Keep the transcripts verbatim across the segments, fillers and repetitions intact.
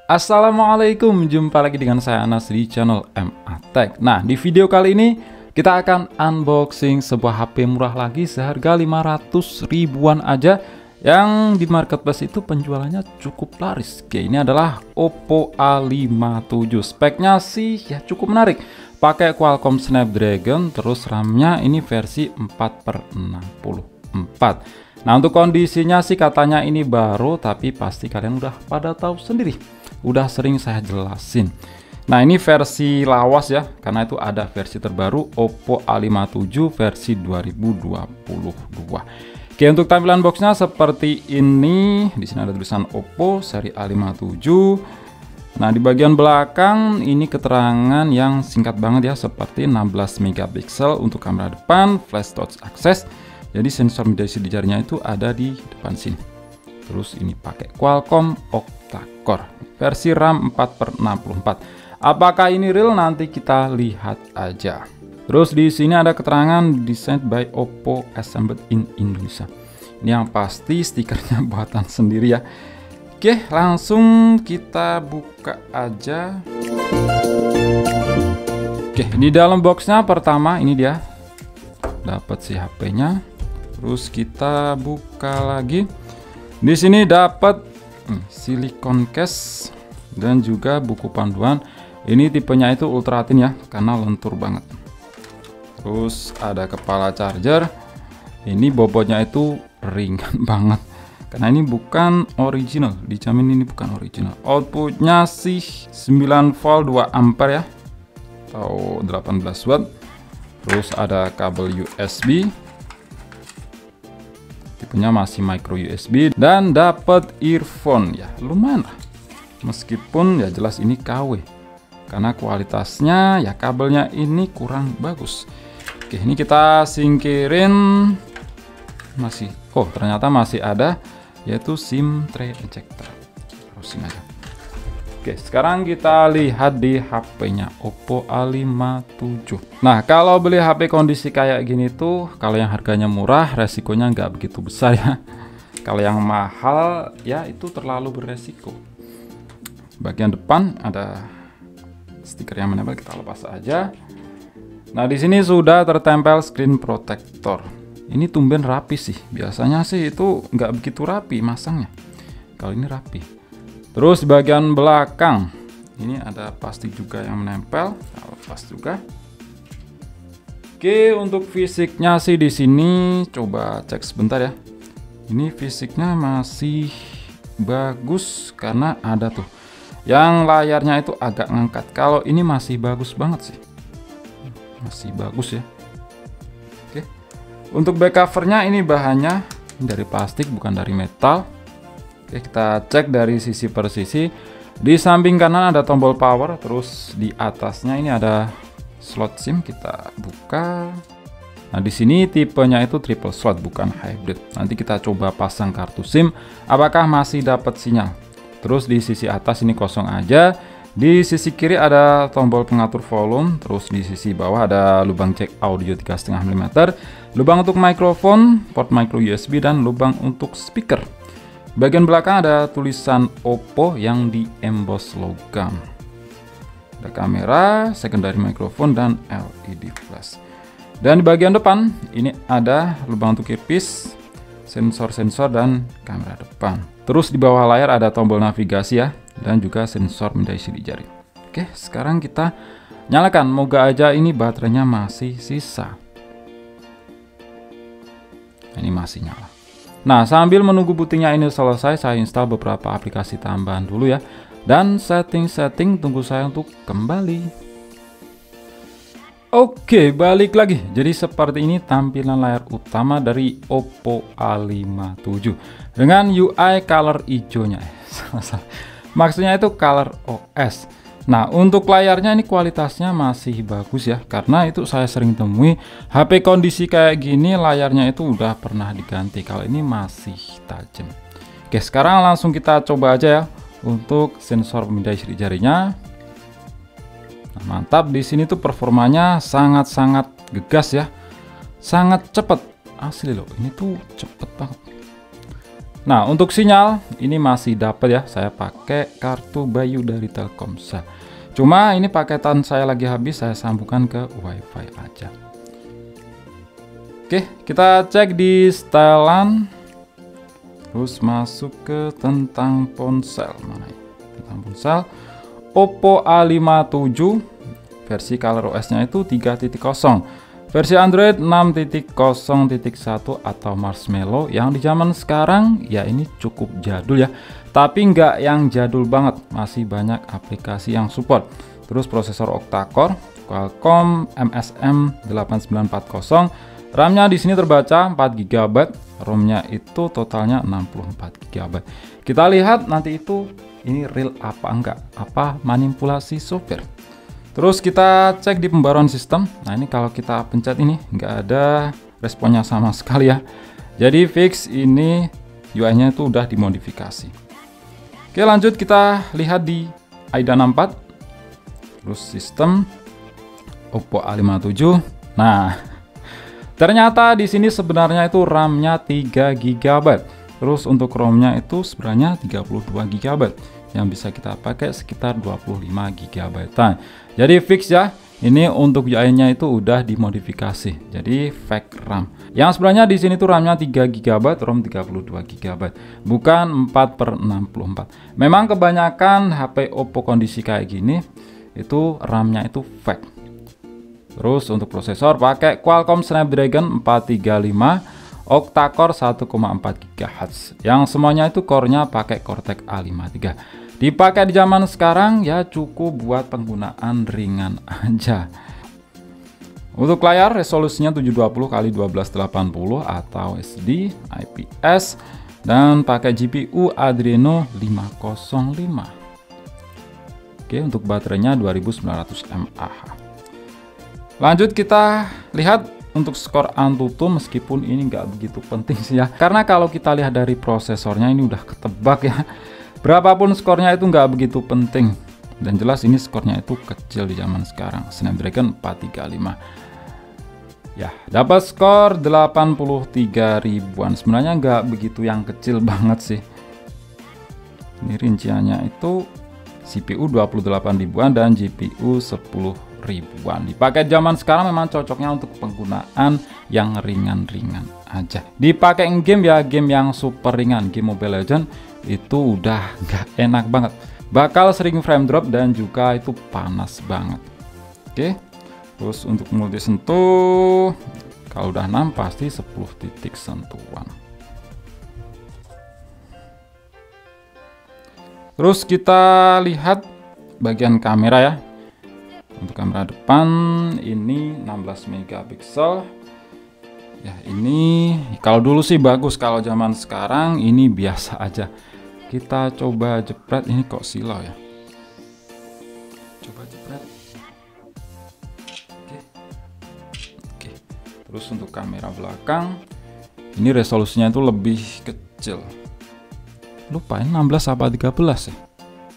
Assalamualaikum, jumpa lagi dengan saya Anas di channel M A Tech. Nah, di video kali ini kita akan unboxing sebuah H P murah lagi seharga lima ratus ribuan aja, yang di marketplace itu penjualannya cukup laris. Oke, ini adalah Oppo A lima tujuh. Speknya sih ya cukup menarik, pakai Qualcomm Snapdragon, terus RAM-nya ini versi empat per enam puluh empat. Nah, untuk kondisinya sih katanya ini baru, tapi pasti kalian udah pada tahu sendiri, udah sering saya jelasin. Nah, ini versi lawas ya, karena itu ada versi terbaru Oppo A lima tujuh versi dua ribu dua puluh dua. Oke, untuk tampilan boxnya seperti ini. Di sini ada tulisan Oppo seri A lima tujuh. Nah, di bagian belakang ini keterangan yang singkat banget ya, seperti enam belas megapiksel untuk kamera depan, flash touch access. Jadi sensor media di jarinya itu ada di depan sini. Terus ini pakai Qualcomm octa-core, versi RAM empat per enam puluh empat. Apakah ini real? Nanti kita lihat aja. Terus di sini ada keterangan designed by Oppo, assembled in Indonesia. Ini yang pasti stikernya buatan sendiri ya. Oke, langsung kita buka aja. Oke, di dalam boxnya pertama ini dia dapat si H P-nya. Terus kita buka lagi. Di sini dapat hmm, silikon case dan juga buku panduan. Ini tipenya itu ultra thin ya, karena lentur banget. Terus ada kepala charger. Ini bobotnya itu ringan banget, karena ini bukan original. Dijamin ini bukan original. Outputnya sih sembilan volt dua ampere ya, atau delapan belas watt. Terus ada kabel U S B. Tipenya masih micro U S B, dan dapat earphone ya, lumayan lah. Meskipun ya jelas ini K W, karena kualitasnya ya kabelnya ini kurang bagus. Oke, ini kita singkirin. Masih, oh ternyata masih ada, yaitu SIM tray ejector. Terusin aja. Oke, sekarang kita lihat di H P-nya Oppo A lima tujuh. Nah, kalau beli H P kondisi kayak gini tuh, kalau yang harganya murah, resikonya nggak begitu besar ya. Kalau yang mahal, ya itu terlalu beresiko. Bagian depan ada stiker yang menempel, kita lepas aja. Nah, di sini sudah tertempel screen protector. Ini tumben rapi sih. Biasanya sih itu nggak begitu rapi masangnya. Kalau ini rapi. Terus di bagian belakang ini ada plastik juga yang menempel, nah, lepas juga. Oke, untuk fisiknya sih di sini coba cek sebentar ya. Ini fisiknya masih bagus karena ada tuh yang layarnya itu agak ngangkat. Kalau ini masih bagus banget sih, masih bagus ya. Oke, untuk back covernya ini bahannya dari plastik bukan dari metal. Oke, kita cek dari sisi per sisi. Di samping kanan ada tombol power, terus di atasnya ini ada slot SIM, kita buka. Nah, di sini tipenya itu triple slot bukan hybrid. Nanti kita coba pasang kartu SIM, apakah masih dapat sinyal. Terus di sisi atas ini kosong aja. Di sisi kiri ada tombol pengatur volume, terus di sisi bawah ada lubang jack audio tiga koma lima milimeter, lubang untuk mikrofon, port micro U S B, dan lubang untuk speaker. Bagian belakang ada tulisan Oppo yang di emboss logam. Ada kamera, secondary mikrofon, dan L E D flash. Dan di bagian depan ini ada lubang untuk earpiece, sensor-sensor, dan kamera depan. Terus di bawah layar ada tombol navigasi ya, dan juga sensor media isi di jari. Oke, sekarang kita nyalakan. Moga aja ini baterainya masih sisa. Ini masih nyala. Nah, sambil menunggu bootingnya ini selesai, saya install beberapa aplikasi tambahan dulu ya. Dan setting-setting, tunggu saya untuk kembali. Oke, balik lagi. Jadi seperti ini tampilan layar utama dari Oppo A lima tujuh. Dengan U I color hijaunya. Maksudnya itu color O S. Nah, untuk layarnya ini kualitasnya masih bagus ya, karena itu saya sering temui H P kondisi kayak gini layarnya itu udah pernah diganti. Kalau ini masih tajam. Oke, sekarang langsung kita coba aja ya untuk sensor pemindai sidik jarinya. Nah, mantap, di sini tuh performanya sangat-sangat gegas ya, sangat cepet asli loh. Ini tuh cepet banget. Nah, untuk sinyal ini masih dapat ya, saya pakai kartu Bayu dari Telkomsel. Cuma ini paketan saya lagi habis, saya sambungkan ke WiFi aja. Oke, kita cek di setelan. Terus masuk ke tentang ponsel. Mana ya? Tentang ponsel. Oppo A lima tujuh versi ColorOS-nya itu tiga titik nol. Versi Android enam titik nol titik satu atau Marshmallow. Yang di zaman sekarang ya ini cukup jadul ya. Tapi nggak yang jadul banget, masih banyak aplikasi yang support. Terus prosesor octa-core, Qualcomm M S M delapan sembilan empat nol. RAM-nya di sini terbaca empat giga byte, ROM-nya itu totalnya enam puluh empat giga byte. Kita lihat nanti itu ini real apa enggak, apa manipulasi software. Terus kita cek di pembaruan sistem. Nah, ini kalau kita pencet ini nggak ada responnya sama sekali ya. Jadi fix ini U I-nya itu udah dimodifikasi. Oke, lanjut kita lihat di AIDA enam puluh empat. Terus sistem Oppo A lima tujuh. Nah, ternyata di sini sebenarnya itu RAM-nya tiga giga byte. Terus untuk ROM-nya itu sebenarnya tiga puluh dua giga byte yang bisa kita pakai sekitar dua puluh lima giga byte. Jadi fix ya. Ini untuk U I-nya itu udah dimodifikasi. Jadi fake RAM. Yang sebenarnya di sini tuh RAM-nya tiga giga byte, ROM tiga puluh dua giga byte, bukan empat per enam puluh empat. Memang kebanyakan H P Oppo kondisi kayak gini itu RAM-nya itu fake. Terus untuk prosesor pakai Qualcomm Snapdragon empat tiga lima octa-core satu koma empat gigahertz. Yang semuanya itu core-nya pakai Cortex A lima tiga. Dipakai di zaman sekarang ya cukup buat penggunaan ringan aja. Untuk layar resolusinya tujuh dua puluh kali dua belas delapan puluh atau H D I P S dan pakai G P U Adreno lima nol lima. Oke, untuk baterainya dua ribu sembilan ratus mAh. Lanjut kita lihat untuk skor Antutu, meskipun ini nggak begitu penting sih ya. Karena kalau kita lihat dari prosesornya ini udah ketebak ya. Berapapun skornya itu nggak begitu penting. Dan jelas ini skornya itu kecil di zaman sekarang. Snapdragon empat tiga lima. Ya, dapat skor delapan puluh tiga ribuan. Sebenarnya nggak begitu yang kecil banget sih. Ini rinciannya itu C P U dua puluh delapan ribuan dan G P U sepuluh ribuan. Dipakai zaman sekarang memang cocoknya untuk penggunaan yang ringan-ringan aja. Dipakai game ya, game yang super ringan, game Mobile Legends itu udah nggak enak banget. Bakal sering frame drop dan juga itu panas banget. Oke. Terus untuk multi sentuh, kalau udah enam pasti sepuluh titik sentuhan. Terus kita lihat bagian kamera ya. Untuk kamera depan ini enam belas megapiksel. Ya, ini kalau dulu sih bagus, kalau zaman sekarang ini biasa aja. Kita coba jepret, ini kok silau ya. Coba jepret. Oke. Oke. Terus untuk kamera belakang ini resolusinya itu lebih kecil. Lupa ini enam belas apa tiga belas ya.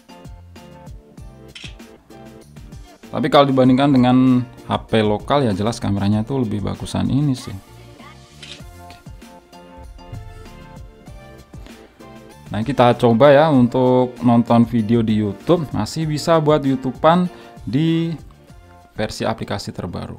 Tapi kalau dibandingkan dengan H P lokal ya jelas kameranya itu lebih bagusan ini sih. Nah, kita coba ya untuk nonton video di YouTube, masih bisa buat YouTubean di versi aplikasi terbaru.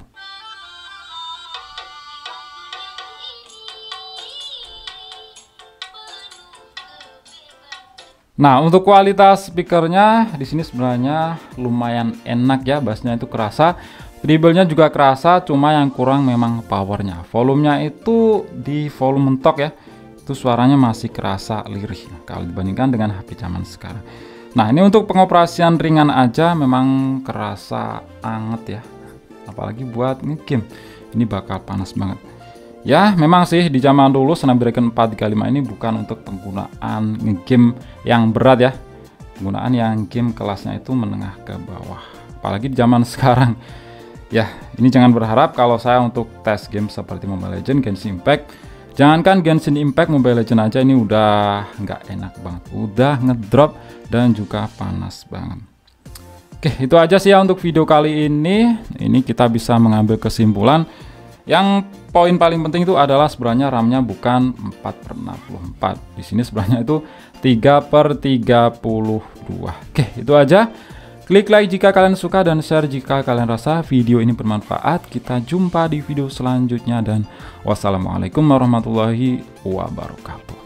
Nah, untuk kualitas speakernya di sini sebenarnya lumayan enak ya, bassnya itu kerasa, treble-nya juga kerasa, cuma yang kurang memang powernya. Volumenya itu di volume mentok ya, itu suaranya masih kerasa lirih kalau dibandingkan dengan H P zaman sekarang. Nah, ini untuk pengoperasian ringan aja memang kerasa anget ya, apalagi buat nge-game ini bakal panas banget. Ya, memang sih di zaman dulu Snapdragon empat tiga lima ini bukan untuk penggunaan game yang berat ya. Penggunaan yang game kelasnya itu menengah ke bawah. Apalagi di zaman sekarang. Ya, ini jangan berharap kalau saya untuk tes game seperti Mobile Legends, Genshin Impact. Jangankan Genshin Impact, Mobile Legends aja ini udah nggak enak banget. Udah ngedrop dan juga panas banget. Oke, itu aja sih ya untuk video kali ini. Ini kita bisa mengambil kesimpulan. Yang poin paling penting itu adalah sebenarnya RAM-nya bukan empat per enam puluh empat. Di sini sebenarnya itu tiga per tiga puluh dua. Oke, itu aja. Klik like jika kalian suka dan share jika kalian rasa video ini bermanfaat. Kita jumpa di video selanjutnya dan wassalamualaikum warahmatullahi wabarakatuh.